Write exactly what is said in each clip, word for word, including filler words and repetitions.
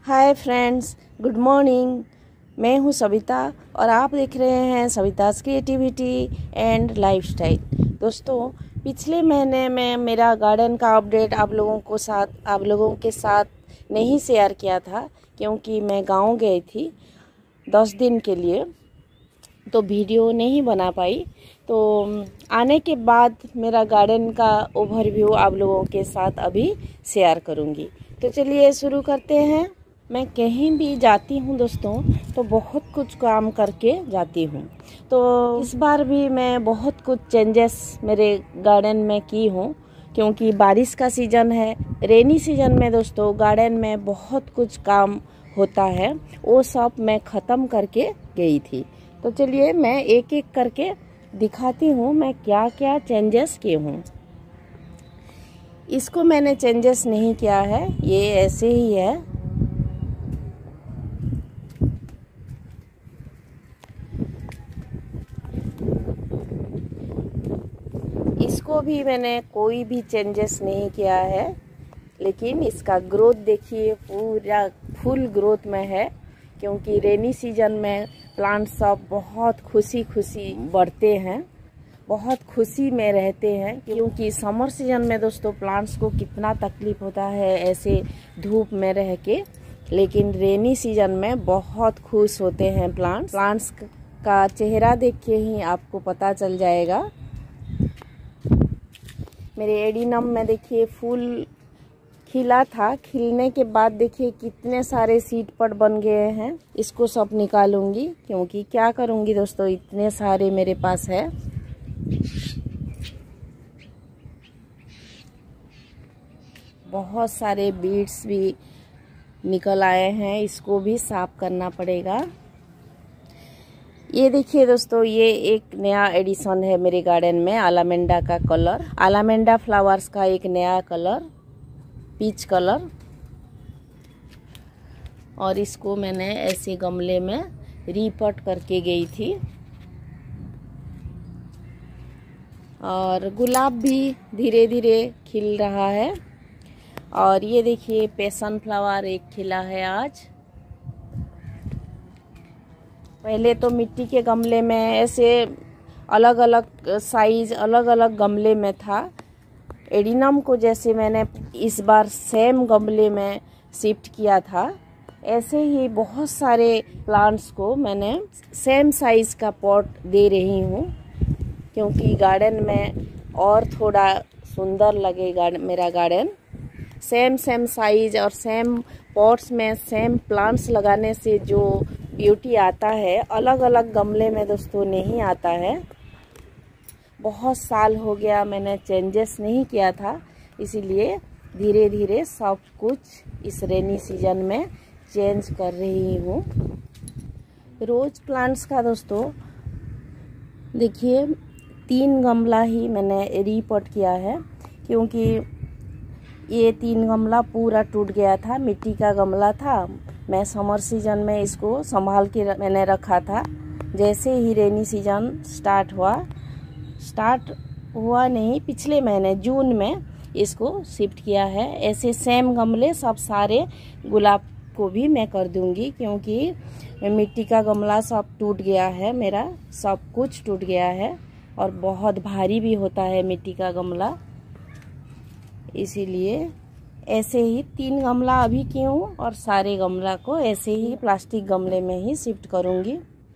Hi friends, good morning. मैं हूँ सविता और आप देख रहे हैं सविता's क्रिएटिविटी एंड लाइफस्टाइल। दोस्तों, पिछले महीने में मेरा गार्डन का अपडेट आप लोगों को साथ आप लोगों के साथ नहीं शेयर किया था क्योंकि मैं गांव गई थी दस दिन के लिए, तो वीडियो नहीं बना पाई। तो आने के बाद मेरा गार्डन का ओवरव्यू आप लोगों के साथ अभी शेयर करूँगी। तो चलिए शुरू करते हैं। मैं कहीं भी जाती हूँ दोस्तों तो बहुत कुछ काम करके जाती हूँ, तो इस बार भी मैं बहुत कुछ चेंजेस मेरे गार्डन में की हूँ क्योंकि बारिश का सीज़न है। रेनी सीज़न में दोस्तों गार्डन में बहुत कुछ काम होता है, वो सब मैं ख़त्म करके गई थी। तो चलिए मैं एक एक करके दिखाती हूँ मैं क्या क्या चेंजेस किए हूँ। इसको मैंने चेंजेस नहीं किया है, ये ऐसे ही है। इसको भी मैंने कोई भी चेंजेस नहीं किया है, लेकिन इसका ग्रोथ देखिए पूरा फुल ग्रोथ में है क्योंकि रेनी सीजन में प्लांट सब बहुत खुशी खुशी बढ़ते हैं, बहुत खुशी में रहते हैं। क्योंकि समर सीजन में दोस्तों प्लांट्स को कितना तकलीफ होता है ऐसे धूप में रह के, लेकिन रेनी सीजन में बहुत खुश होते हैं प्लांट्स। प्लांट्स का चेहरा देख के ही आपको पता चल जाएगा। मेरे एडिनम में देखिए फूल खिला था, खिलने के बाद देखिए कितने सारे सीड पट बन गए हैं। इसको सब निकालूंगी क्योंकि क्या करूंगी दोस्तों, इतने सारे मेरे पास है। बहुत सारे बीड्स भी निकल आए हैं, इसको भी साफ करना पड़ेगा। ये देखिए दोस्तों, ये एक नया एडिशन है मेरे गार्डन में, आलामेंडा का कलर, आलामेंडा फ्लावर्स का एक नया कलर, पीच कलर। और इसको मैंने ऐसे गमले में रीपॉट करके गई थी। और गुलाब भी धीरे धीरे खिल रहा है। और ये देखिए पैशन फ्लावर एक खिला है आज। पहले तो मिट्टी के गमले में ऐसे अलग अलग साइज अलग अलग गमले में था। एडिनम को जैसे मैंने इस बार सेम गमले में शिफ्ट किया था, ऐसे ही बहुत सारे प्लांट्स को मैंने सेम साइज का पॉट दे रही हूँ क्योंकि गार्डन में और थोड़ा सुंदर लगेगा मेरा गार्डन। सेम सेम साइज और सेम पॉट्स में सेम प्लांट्स लगाने से जो ब्यूटी आता है अलग अलग गमले में दोस्तों नहीं आता है। बहुत साल हो गया मैंने चेंजेस नहीं किया था, इसीलिए धीरे धीरे सब कुछ इस रेनी सीजन में चेंज कर रही हूँ। रोज प्लांट्स का दोस्तों देखिए तीन गमला ही मैंने रीपॉट किया है क्योंकि ये तीन गमला पूरा टूट गया था। मिट्टी का गमला था, मैं समर सीजन में इसको संभाल के मैंने रखा था। जैसे ही रेनी सीजन स्टार्ट हुआ स्टार्ट हुआ नहीं पिछले महीने जून में इसको शिफ्ट किया है। ऐसे सेम गमले सब सारे गुलाब को भी मैं कर दूंगी क्योंकि मिट्टी का गमला सब टूट गया है, मेरा सब कुछ टूट गया है और बहुत भारी भी होता है मिट्टी का गमला। इसीलिए ऐसे ही तीन गमला अभी की हूँ और सारे गमला को ऐसे ही प्लास्टिक गमले में ही शिफ्ट करूँगी।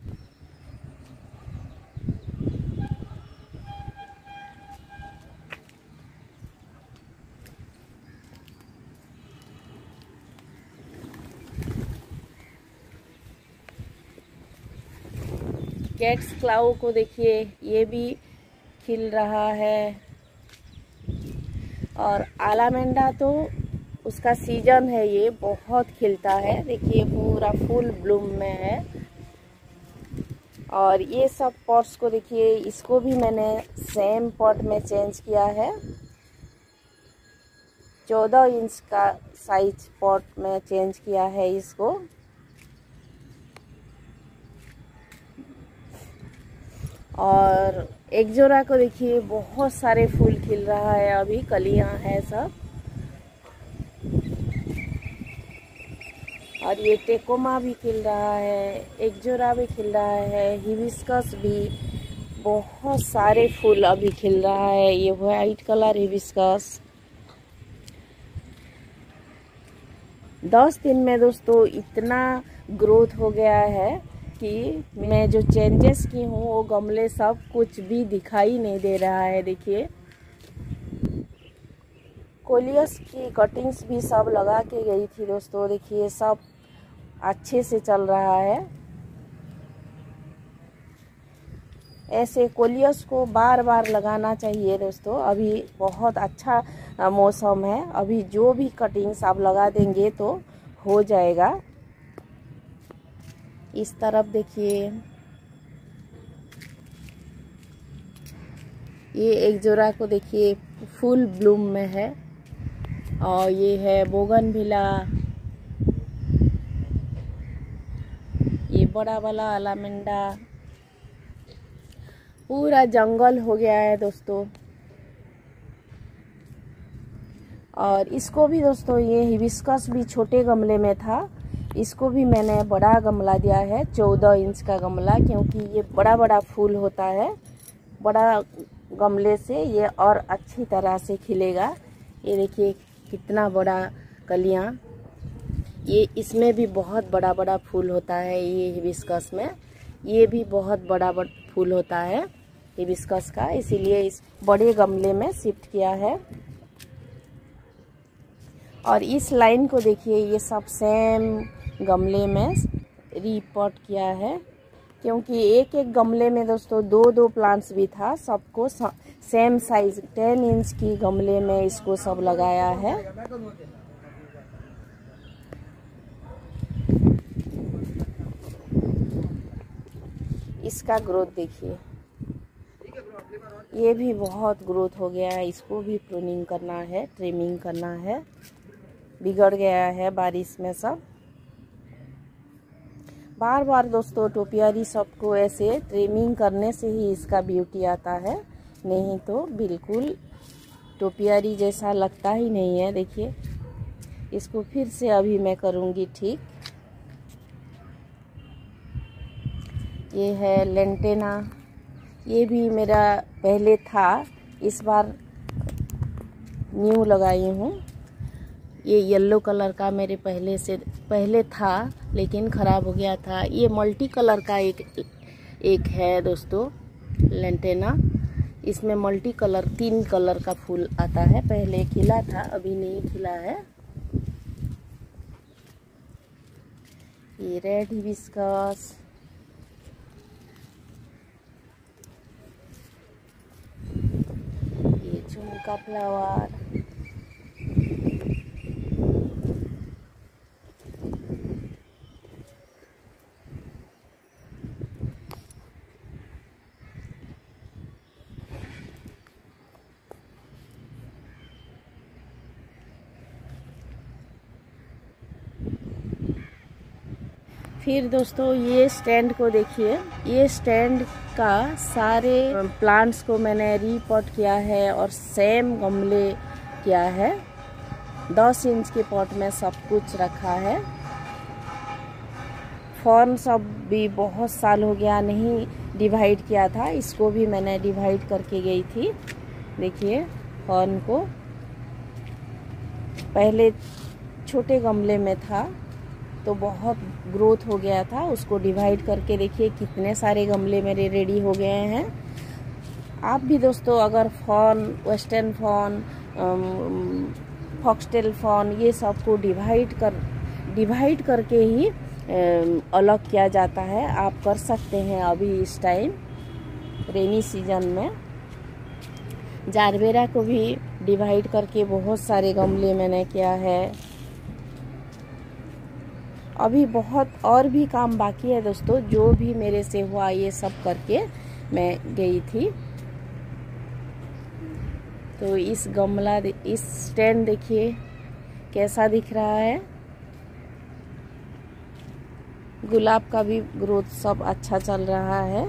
कैट्स क्लाउ को देखिए, ये भी खिल रहा है। और आलामेंडा तो उसका सीजन है, ये बहुत खिलता है। देखिए पूरा फुल ब्लूम में है। और ये सब पॉट्स को देखिए, इसको भी मैंने सेम पॉट में चेंज किया है। चौदह इंच का साइज पॉट में चेंज किया है इसको। और एक जोड़ा को देखिए बहुत सारे फूल खिल रहा है, अभी कलियां हैं सब। और ये टेकोमा भी खिल रहा है, एक्जोरा भी खिल रहा है, हिबिस्कस भी, बहुत सारे फूल अभी खिल रहा है। ये वाइट कलर हिबिस्कस दस दिन में दोस्तों इतना ग्रोथ हो गया है कि मैं जो चेंजेस की हूँ वो गमले सब कुछ भी दिखाई नहीं दे रहा है। देखिए कोलियस की कटिंग्स भी सब लगा के गई थी दोस्तों, देखिए सब अच्छे से चल रहा है। ऐसे कोलियस को बार बार लगाना चाहिए दोस्तों। अभी बहुत अच्छा मौसम है, अभी जो भी कटिंग्स आप लगा देंगे तो हो जाएगा। इस तरफ देखिए ये एक जोड़ा को देखिए फुल ब्लूम में है, और ये है बोगनविला, ये बड़ा वाला अलामेंडा। पूरा जंगल हो गया है दोस्तों। और इसको भी दोस्तों, ये हिबिस्कस भी छोटे गमले में था, इसको भी मैंने बड़ा गमला दिया है, चौदह इंच का गमला, क्योंकि ये बड़ा बड़ा फूल होता है। बड़ा गमले से ये और अच्छी तरह से खिलेगा। ये देखिए कितना बड़ा कलियां, ये इसमें भी बहुत बड़ा बड़ा फूल होता है। ये हिबिस्कस में ये भी बहुत बड़ा बड़ा फूल होता है हिबिस्कस का, इसीलिए इस बड़े गमले में शिफ्ट किया है। और इस लाइन को देखिए, ये सब सेम गमले में रीपॉट किया है, क्योंकि एक एक गमले में दोस्तों दो दो प्लांट्स भी था, सबको सेम साइज टेन इंच की गमले में इसको सब लगाया है। इसका ग्रोथ देखिए, ये भी बहुत ग्रोथ हो गया है, इसको भी प्रूनिंग करना है, ट्रिमिंग करना है, बिगड़ गया है बारिश में सब। बार बार दोस्तों टोपियारी सबको ऐसे ट्रिमिंग करने से ही इसका ब्यूटी आता है, नहीं तो बिल्कुल टोपियारी जैसा लगता ही नहीं है। देखिए इसको फिर से अभी मैं करूँगी ठीक। ये है लेंटेना, ये भी मेरा पहले था, इस बार न्यू लगाई हूँ। ये येलो कलर का मेरे पहले से पहले था, लेकिन ख़राब हो गया था। ये मल्टी कलर का एक एक है दोस्तों लेंटेना, इसमें मल्टी कलर तीन कलर का फूल आता है। पहले खिला था, अभी नहीं खिला है। ये रेड हिबिस्कस, ये झुमका फ्लावर, फिर दोस्तों ये स्टैंड को देखिए, ये स्टैंड का सारे प्लांट्स को मैंने रीपॉट किया है और सेम गमले किया है। दस इंच के पॉट में सब कुछ रखा है। फॉर्म सब भी बहुत साल हो गया नहीं डिवाइड किया था, इसको भी मैंने डिवाइड करके गई थी। देखिए फॉर्म को पहले छोटे गमले में था तो बहुत ग्रोथ हो गया था, उसको डिवाइड करके देखिए कितने सारे गमले मेरे रेडी हो गए हैं। आप भी दोस्तों अगर फॉर्न, वेस्टर्न फॉर्न, फॉक्सटेल फॉर्न, ये सब को डिवाइड कर डिवाइड करके ही अलग किया जाता है, आप कर सकते हैं। अभी इस टाइम रेनी सीजन में जारबेरा को भी डिवाइड करके बहुत सारे गमले मैंने किया है। अभी बहुत और भी काम बाकी है दोस्तों, जो भी मेरे से हुआ ये सब करके मैं गई थी। तो इस गमला, इस स्टैंड देखिए कैसा दिख रहा है। गुलाब का भी ग्रोथ सब अच्छा चल रहा है।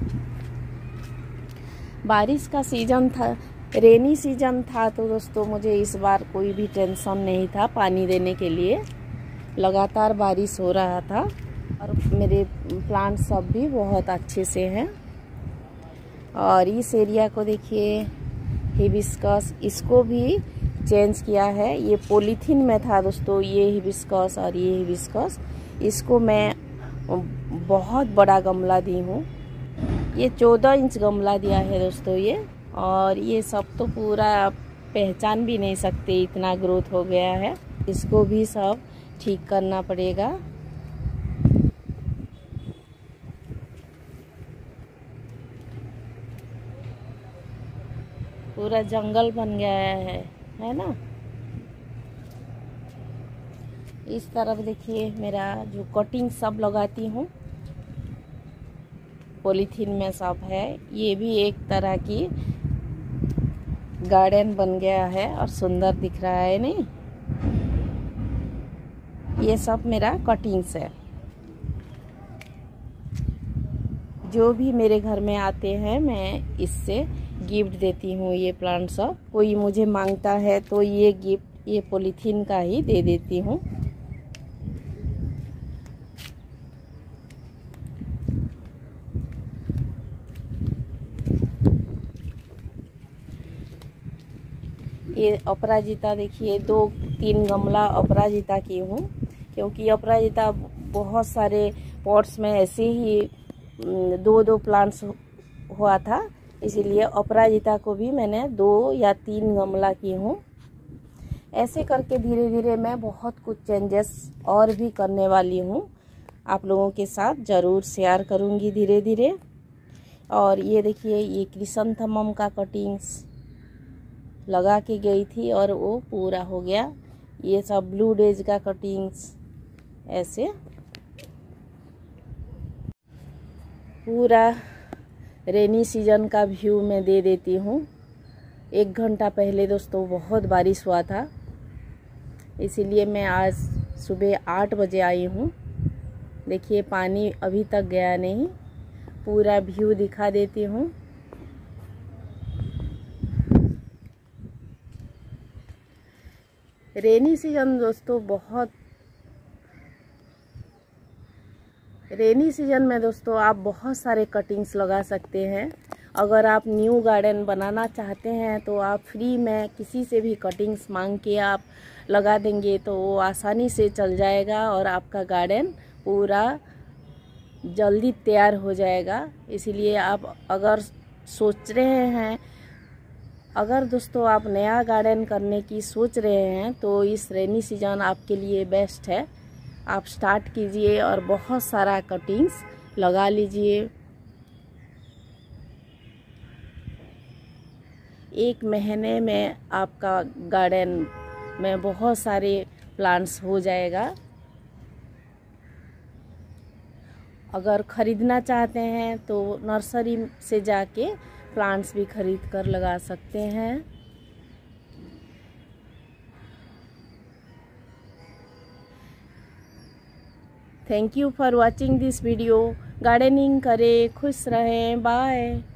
बारिश का सीजन था, रेनी सीजन था, तो दोस्तों मुझे इस बार कोई भी टेंशन नहीं था पानी देने के लिए। लगातार बारिश हो रहा था और मेरे प्लांट सब भी बहुत अच्छे से हैं। और इस एरिया को देखिए, हिबिस्कस, इसको भी चेंज किया है। ये पॉलीथीन में था दोस्तों, ये हिबिस्कस और ये हिबिस्कस। इसको मैं बहुत बड़ा गमला दी हूँ। ये चौदह इंच गमला दिया है दोस्तों ये। और ये सब तो पूरा आप पहचान भी नहीं सकते, इतना ग्रोथ हो गया है। इसको भी सब ठीक करना पड़ेगा। पूरा जंगल बन गया है है ना। इस तरफ देखिए, मेरा जो कटिंग सब लगाती हूँ पॉलीथीन में सब है। ये भी एक तरह की गार्डन बन गया है और सुंदर दिख रहा है नहीं। ये सब मेरा कटिंग्स है। जो भी मेरे घर में आते हैं मैं इससे गिफ्ट देती हूँ। ये प्लांट सब कोई मुझे मांगता है तो ये गिफ्ट ये पॉलीथीन का ही दे देती हूँ। ये अपराजिता देखिए, दो तीन गमला अपराजिता की हूँ, क्योंकि अपराजिता बहुत सारे पॉट्स में ऐसे ही दो दो प्लांट्स हुआ था, इसीलिए अपराजिता को भी मैंने दो या तीन गमला की हूँ। ऐसे करके धीरे धीरे मैं बहुत कुछ चेंजेस और भी करने वाली हूँ, आप लोगों के साथ ज़रूर शेयर करूँगी धीरे धीरे। और ये देखिए, ये क्रिसैंथेमम का कटिंग्स लगा के गई थी और वो पूरा हो गया। ये सब ब्लू डेज का कटिंग्स ऐसे पूरा रेनी सीजन का व्यू मैं दे देती हूँ। एक घंटा पहले दोस्तों बहुत बारिश हुआ था, इसीलिए मैं आज सुबह आठ बजे आई हूँ। देखिए पानी अभी तक गया नहीं, पूरा व्यू दिखा देती हूँ। रेनी सीजन दोस्तों बहुत रेनी सीजन में दोस्तों आप बहुत सारे कटिंग्स लगा सकते हैं। अगर आप न्यू गार्डन बनाना चाहते हैं तो आप फ्री में किसी से भी कटिंग्स मांग के आप लगा देंगे तो वो आसानी से चल जाएगा और आपका गार्डन पूरा जल्दी तैयार हो जाएगा। इसीलिए आप अगर सोच रहे हैं, अगर दोस्तों आप नया गार्डन करने की सोच रहे हैं तो इस रेनी सीजन आपके लिए बेस्ट है। आप स्टार्ट कीजिए और बहुत सारा कटिंग्स लगा लीजिए। एक महीने में आपका गार्डन में बहुत सारे प्लांट्स हो जाएगा। अगर ख़रीदना चाहते हैं तो नर्सरी से जाके प्लांट्स भी खरीद कर लगा सकते हैं। Thank you for watching this video. Gardening करें, खुश रहें, बाय।